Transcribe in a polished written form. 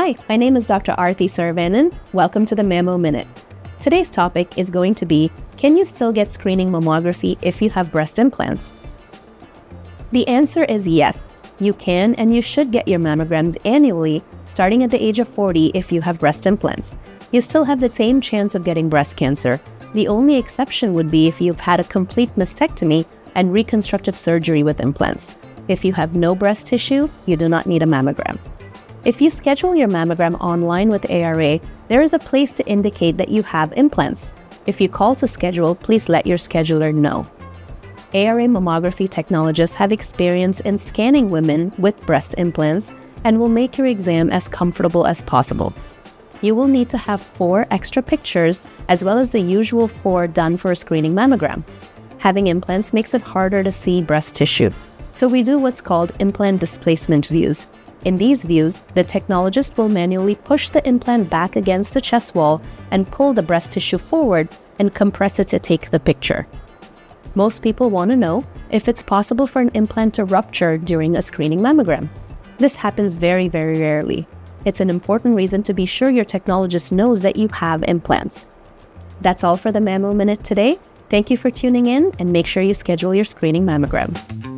Hi, my name is Dr. Arthy Saravanan. Welcome to the Mammo Minute. Today's topic is going to be, can you still get screening mammography if you have breast implants? The answer is yes. You can and you should get your mammograms annually, starting at the age of 40 if you have breast implants. You still have the same chance of getting breast cancer. The only exception would be if you've had a complete mastectomy and reconstructive surgery with implants. If you have no breast tissue, you do not need a mammogram. If you schedule your mammogram online with ARA, there is a place to indicate that you have implants. If you call to schedule, please let your scheduler know. ARA mammography technologists have experience in scanning women with breast implants and will make your exam as comfortable as possible. You will need to have 4 extra pictures as well as the usual 4 done for a screening mammogram. Having implants makes it harder to see breast tissue, so we do what's called implant displacement views. In these views, the technologist will manually push the implant back against the chest wall and pull the breast tissue forward and compress it to take the picture. Most people want to know if it's possible for an implant to rupture during a screening mammogram. This happens very, very rarely. It's an important reason to be sure your technologist knows that you have implants. That's all for the Mammo Minute today. Thank you for tuning in, and make sure you schedule your screening mammogram.